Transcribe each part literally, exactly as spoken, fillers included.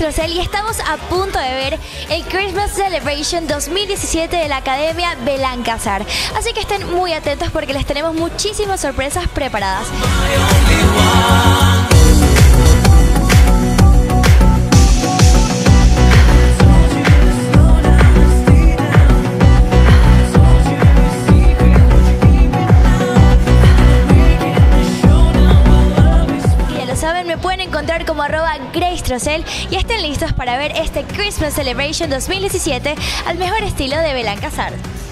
Trocell y estamos a punto de ver el Christmas Celebration dos mil diecisiete de la Academia Belankazar. Así que estén muy atentos porque les tenemos muchísimas sorpresas preparadas. Me pueden encontrar como arroba Trocell y estén listos para ver este Christmas Celebration dos mil diecisiete al mejor estilo de Belankazar.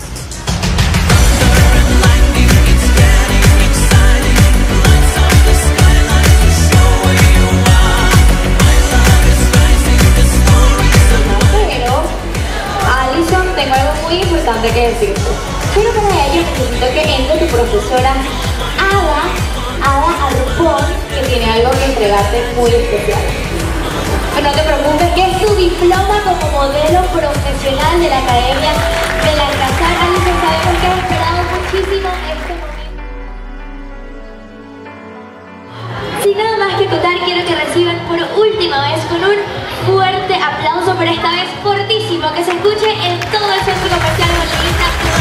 Pero, Alison, tengo algo muy importante que decirte. Pero para ello necesito que entre tu profesora Ada Ada Arrupón, que tiene algo que entregarte muy especial. Pero no te preocupes, que es tu diploma como modelo profesional de la Academia Belankazar. Alison, sabemos que has esperado muchísimo este momento. Sin nada más que contar, quiero que reciban por última vez con un fuerte aplauso, pero esta vez fortísimo, que se escuche en todo el centro comercial Modelaje.